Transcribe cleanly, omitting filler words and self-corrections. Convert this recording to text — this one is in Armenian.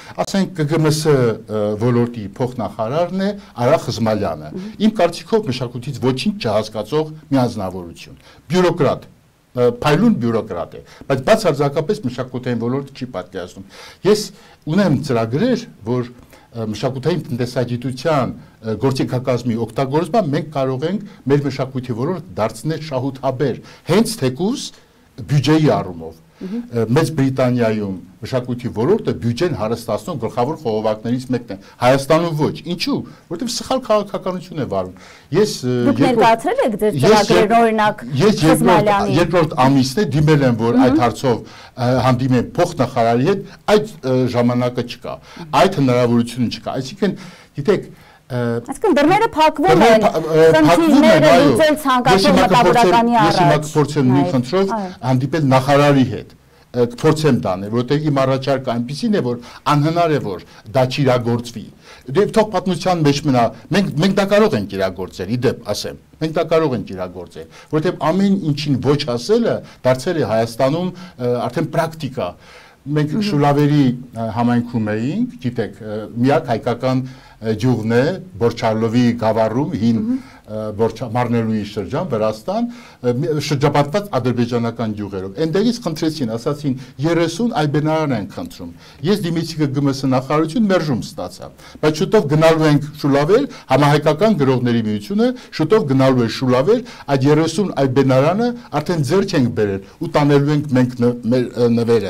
ասենք ԿԳՄՍ ոլորտի փոխնախարարն է Արա Խզմալյանը։ Իմ կարծիքով մշակույթից ոչինչ չհասկացող մի անձնավորություն, բյուրոկրատ, փայլուն բյուրոկրատ է, բայց բացարձակապես մշակութային ոլորտը չի պատկերացնում։ Ես ունեմ ծրագրեր, որ մշակութային տնտեսագիտության գործիքակազմի օգտագործման մենք կարող ենք մեր մշակույթի ոլորտը դարձնել շահութաբեր, հենց թեկուզ բյուջեի առումով։ Մեծ Բրիտանիայում մշակույթի ոլորտը բյուջեն հարստացնող գլխավոր խողովակներից մեկն է, Հայաստանում ոչ։ Ինչու՞, որովհետև սխալ քաղաքականություն է վարում։ Դուք ներկայացրել եք ձեր ծրագրերը, օրինակ Խզմալյանի։ Երկրորդ ամիսն է դիմել եմ, որ այդ հարցով հանդիմեմ փոխնախարարի հետ, այդ ժամանակը չկա, այդ հնարավորությունը չկա։ Այսինքն, գիտեք, այսինքն դռները փակվում են, խնդիրները լուծել ցանկացող մտավորականի առաջ։ Ես հիմա կփորձեմ նույն խնդրով հանդիպել նախարարի հետ, կփորձեմ տանել, որովհետև իմ առաջարկը այնպեսին է, որ անհնար է, որ դա չիրագործվի։ Դե թող պատմության մեջ մնա, մենք դա կարող ենք իրագործել, իդեպ ասեմ, մենք դա կարող ենք իրագործել, որովհետև ամեն ինչին ոչ ասելը դարձել է Հայաստանում արդեն պրակտիկա։ Մենք Շուլավերի համայնքում էինք, գիտեք, միակ հայկական գյուղն է Բորչալովի գավառում, հին Մարնելուի շրջան, Վրաստան, շրջապատված ադրբեջանական գյուղերով։ Այնտեղից խնդրեցին, ասացին 30 այբենարան են խնդրում։ Ես դիմեցի ԳՄՍ նախարարություն մերժում ստացա, բայց շուտով գնալու ենք Շուլավեր, համահայկական գրողների միությունը շուտով գնալու է Շուլավեր, այդ 30 այբենարանը արդեն ձեռք ենք բերել ու տանելու ենք մենք մեր նվերը։